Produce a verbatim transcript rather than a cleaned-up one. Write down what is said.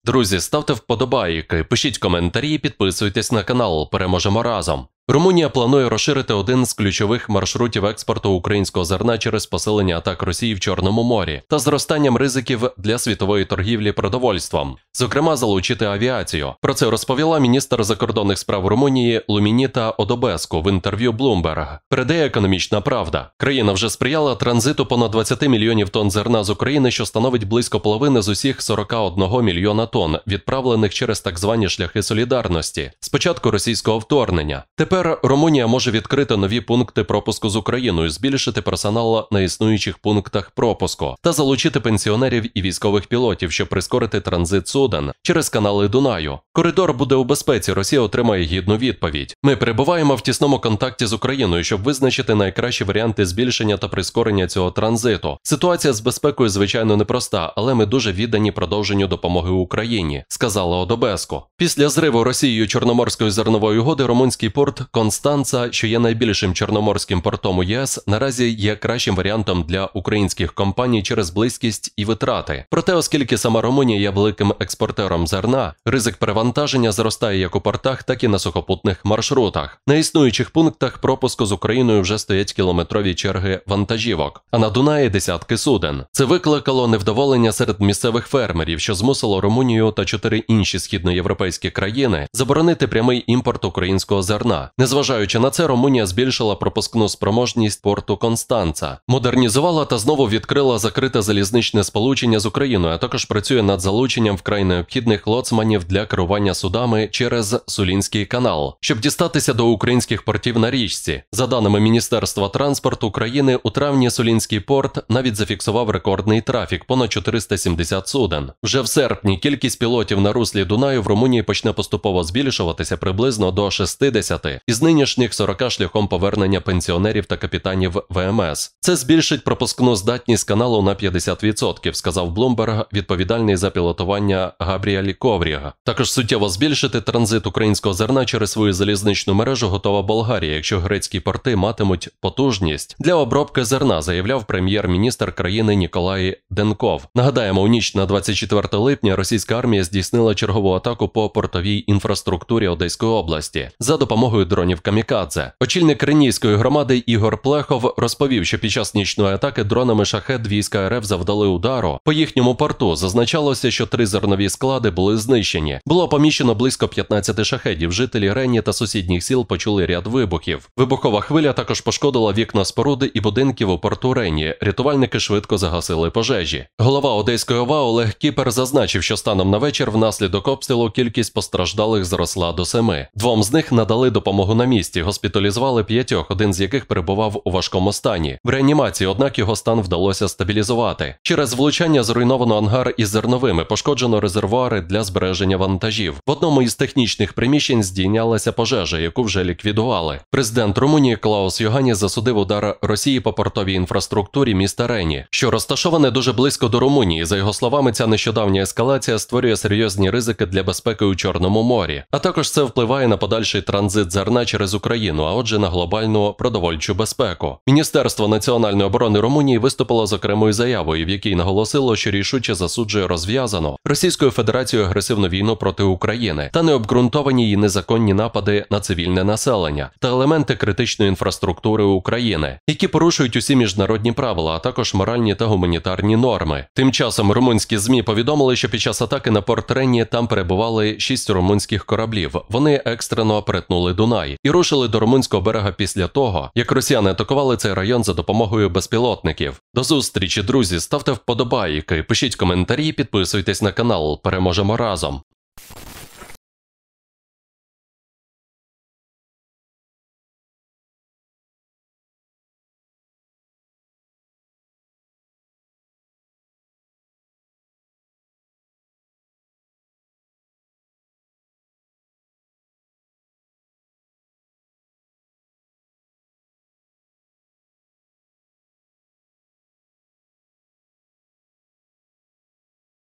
Друзі, ставте вподобайки, пишіть коментарі, підписуйтесь на канал, переможемо разом. Румунія планує розширити один з ключових маршрутів експорту українського зерна через посилення атак Росії в Чорному морі та зростанням ризиків для світової торгівлі продовольством, зокрема залучити авіацію. Про це розповіла міністр закордонних справ Румунії Лумініта Одобеску в інтерв'ю Bloomberg. Передає «Економічна правда». Країна вже сприяла транзиту понад двадцяти мільйонів тонн зерна з України, що становить близько половини з усіх сорока одного мільйона тонн, відправлених через так звані шляхи солідарності з початку російського вторгнення. Тепер Тепер Румунія може відкрити нові пункти пропуску з Україною, збільшити персонал на існуючих пунктах пропуску та залучити пенсіонерів і військових пілотів, щоб прискорити транзит суден через канали Дунаю. Коридор буде у безпеці, Росія отримає гідну відповідь. Ми перебуваємо в тісному контакті з Україною, щоб визначити найкращі варіанти збільшення та прискорення цього транзиту. Ситуація з безпекою, звичайно, непроста, але ми дуже віддані продовженню допомоги Україні, сказала Одобеску. Після зриву Росією Чорноморської зернової угоди румунський порт Констанца, що є найбільшим чорноморським портом у ЄС, наразі є кращим варіантом для українських компаній через близькість і витрати. Проте, оскільки сама Румунія є великим експортером зерна, ризик перевантаження зростає як у портах, так і на сухопутних маршрутах. На існуючих пунктах пропуску з Україною вже стоять кілометрові черги вантажівок, а на Дунаї – десятки суден. Це викликало невдоволення серед місцевих фермерів, що змусило Румунію та чотири інші східноєвропейські країни заборонити прямий імпорт українського зерна. Незважаючи на це, Румунія збільшила пропускну спроможність порту Констанца, модернізувала та знову відкрила закрите залізничне сполучення з Україною, а також працює над залученням вкрай необхідних лоцманів для керування судами через Сулінський канал, щоб дістатися до українських портів на річці. За даними Міністерства транспорту України, у травні Сулінський порт навіть зафіксував рекордний трафік – понад чотириста сімдесят суден. Вже в серпні кількість пілотів на руслі Дунаю в Румунії почне поступово збільшуватися приблизно до шістдесяти. Із нинішніх сорока шляхом повернення пенсіонерів та капітанів ВМС. Це збільшить пропускну здатність каналу на п'ятдесят відсотків, сказав Bloomberg, відповідальний за пілотування Габріель Ковріга. Також суттєво збільшити транзит українського зерна через свою залізничну мережу готова Болгарія, якщо грецькі порти матимуть потужність для обробки зерна, заявляв прем'єр-міністр країни Ніколай Денков. Нагадаємо, у ніч на двадцять четверте липня російська армія здійснила чергову атаку по портовій інфраструктурі Одеської області за допомогою дронів камікадзе. Очільник Ренійської громади Ігор Плехов розповів, що під час нічної атаки дронами «Шахед» війська РФ завдали удару по їхньому порту. Зазначалося, що три зернові склади були знищені. Було поміщено близько п'ятнадцяти шахедів. Жителі Рені та сусідніх сіл почули ряд вибухів. Вибухова хвиля також пошкодила вікна споруди і будинків у порту Рені. Рятувальники швидко загасили пожежі. Голова Одеської ОВА Олег Кіпер зазначив, що станом на вечір внаслідок обстрілу кількість постраждалих зросла до семи. Двом з них надали допомогу на місці, госпіталізували п'ятьох, один з яких перебував у важкому стані. В реанімації, однак, його стан вдалося стабілізувати. Через влучання зруйновано ангар із зерновими, пошкоджено резервуари для збереження вантажів. В одному із технічних приміщень здійнялася пожежа, яку вже ліквідували. Президент Румунії Клаус Йоганіс засудив удар Росії по портовій інфраструктурі міста Рені, що розташоване дуже близько до Румунії. За його словами, ця нещодавня ескалація створює серйозні ризики для безпеки у Чорному морі. А також це впливає на подальший транзит зерна через Україну, а отже на глобальну продовольчу безпеку. Міністерство національної оборони Румунії виступило з окремою заявою, в якій наголосило, що рішуче засуджує розв'язану Російською Федерацією агресивну війну проти України та необґрунтовані її незаконні напади на цивільне населення та елементи критичної інфраструктури України, які порушують усі міжнародні правила, а також моральні та гуманітарні норми. Тим часом румунські ЗМІ повідомили, що під час атаки на порт Рені там перебували шість румунських кораблів. Вони екстрено перетнули Дунай і рушили до румунського берега після того, як росіяни атакували цей район за допомогою безпілотників. До зустрічі, друзі, ставте вподобайки, пишіть коментарі, підписуйтесь на канал, переможемо разом.